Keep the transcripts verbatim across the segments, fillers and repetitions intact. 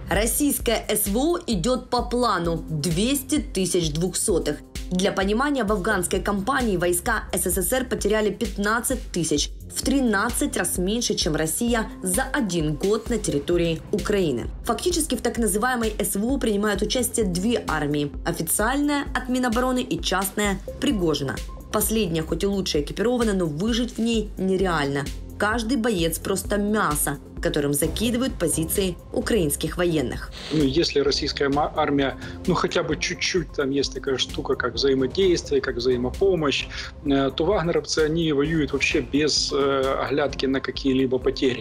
Российское СВО идет по плану – двести тысяч двухсотых. Для понимания, в афганской кампании войска СССР потеряли пятнадцать тысяч, в тринадцать раз меньше, чем Россия за один год на территории Украины. Фактически в так называемой СВО принимают участие две армии – официальная от Минобороны и частная Пригожина. Последняя хоть и лучше экипирована, но выжить в ней нереально. Каждый боец просто мясо, которым закидывают позиции украинских военных. Ну, если российская армия, ну хотя бы чуть-чуть, там есть такая штука, как взаимодействие, как взаимопомощь, то вагнеровцы, они воюют вообще без оглядки на какие-либо потери.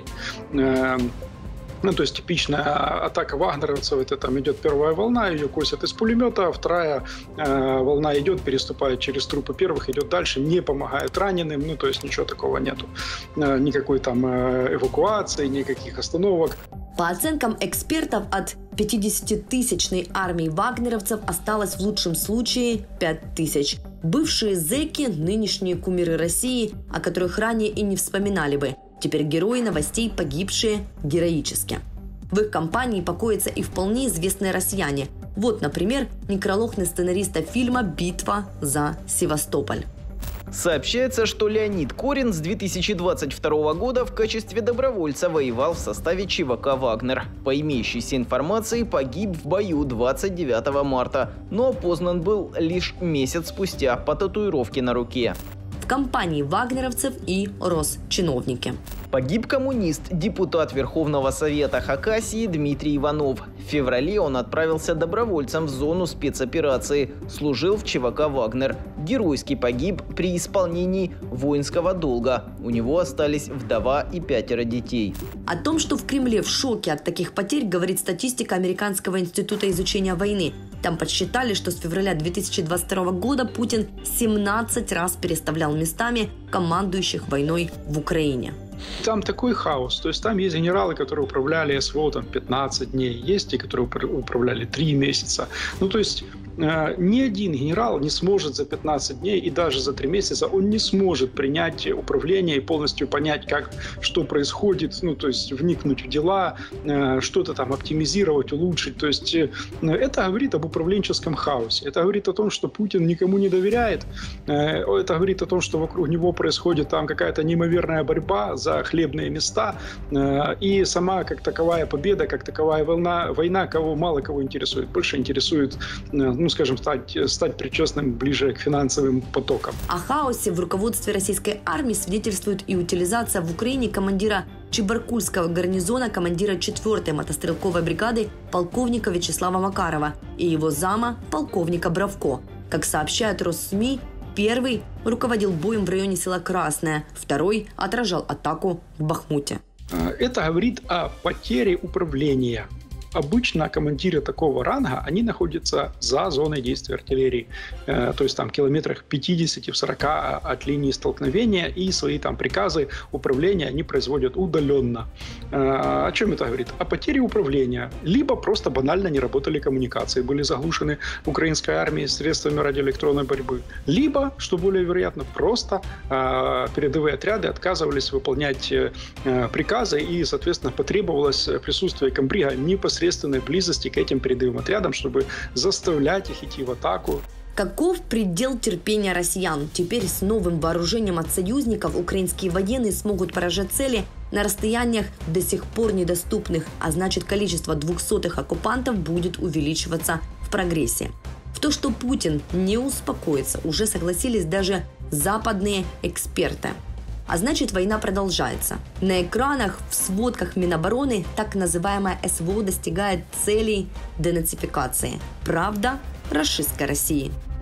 Ну, то есть типичная атака вагнеровцев, это там идет первая волна, ее косят из пулемета, вторая э, волна идет, переступает через трупы первых, идет дальше, не помогает раненым, ну, то есть ничего такого нету. Э, никакой там э, эвакуации, никаких остановок. По оценкам экспертов, от пятидесятитысячной армии вагнеровцев осталось в лучшем случае пять тысяч. Бывшие зэки, нынешние кумиры России, о которых ранее и не вспоминали бы. Теперь герои новостей, погибшие героически. В их компании покоятся и вполне известные россияне. Вот, например, некролог на сценариста фильма «Битва за Севастополь». Сообщается, что Леонид Корин с две тысячи двадцать второго года в качестве добровольца воевал в составе ЧВК «Вагнер». По имеющейся информации, погиб в бою двадцать девятого марта, но опознан был лишь месяц спустя по татуировке на руке. В компании вагнеровцев и Росчиновники. Погиб коммунист, депутат Верховного Совета Хакасии Дмитрий Иванов. В феврале он отправился добровольцем в зону спецоперации, служил в ЧВК «Вагнер». Геройски погиб при исполнении воинского долга. У него остались вдова и пятеро детей. О том, что в Кремле в шоке от таких потерь, говорит статистика Американского института изучения войны. Там подсчитали, что с февраля две тысячи двадцать второго года Путин семнадцать раз переставлял местами командующих войной в Украине. Там такой хаос. То есть там есть генералы, которые управляли СВО там, пятнадцать дней, есть те, которые управляли три месяца. Ну, то есть э, ни один генерал не сможет за пятнадцать дней и даже за три месяца он не сможет принять управление и полностью понять, как, что происходит, ну, то есть вникнуть в дела, э, что-то там оптимизировать, улучшить. То есть э, это говорит об управленческом хаосе. Это говорит о том, что Путин никому не доверяет. Э, это говорит о том, что вокруг него происходит там какая-то неимоверная борьба за хлебные места, и сама как таковая победа, как таковая война, война кого мало кого интересует. Больше интересует, ну, скажем, стать, стать причастным ближе к финансовым потокам. О хаосе в руководстве российской армии свидетельствует и утилизация в Украине командира Чебаркульского гарнизона, командира четвёртой мотострелковой бригады полковника Вячеслава Макарова и его зама полковника Бравко. Как сообщают Росс-СМИ, первый руководил боем в районе села Красное, второй отражал атаку в Бахмуте. Это говорит о потере управления. Обычно командиры такого ранга, они находятся за зоной действия артиллерии. Э, то есть там километрах пятидесяти-сорока от линии столкновения, и свои там приказы управления они производят удаленно. Э, о чем это говорит? О потере управления. Либо просто банально не работали коммуникации, были заглушены украинской армией средствами радиоэлектронной борьбы. Либо, что более вероятно, просто э, передовые отряды отказывались выполнять э, приказы, и, соответственно, потребовалось присутствие комбрига непосредственно непосредственной близости к этим передовым отрядам, чтобы заставлять их идти в атаку. Каков предел терпения россиян? Теперь с новым вооружением от союзников украинские военные смогут поражать цели на расстояниях до сих пор недоступных, а значит, количество двухсотых оккупантов будет увеличиваться в прогрессе. В то, что Путин не успокоится, уже согласились даже западные эксперты. А значит, война продолжается. На экранах, в сводках Минобороны так называемая СВО достигает целей денацификации. Правда рашистской России.